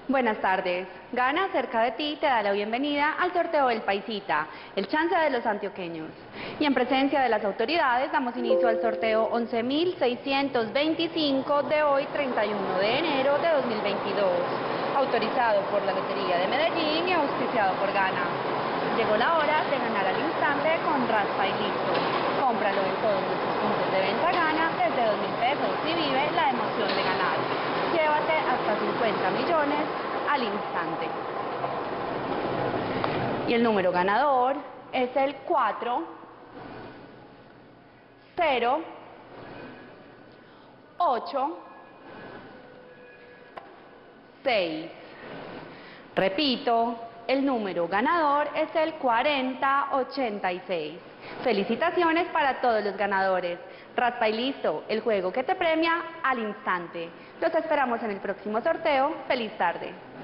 Buenas tardes. Gana cerca de ti te da la bienvenida al sorteo del Paisita, el chance de los antioqueños. Y en presencia de las autoridades damos inicio al sorteo 11.625 de hoy 31 de enero de 2022, autorizado por la Lotería de Medellín y auspiciado por Gana. Llegó la hora de ganar al instante con Raspa y Listo. Cómpralo en todos nuestros puntos de venta Gana desde 2.000 pesos y vive la emoción de ganar. Llévate hasta 50 millones al instante. Y el número ganador es el 4, 0, 8, 6. Repito, el número ganador es el 4086. Felicitaciones para todos los ganadores. Raspa y Listo, el juego que te premia al instante. Los esperamos en el próximo sorteo. ¡Feliz tarde!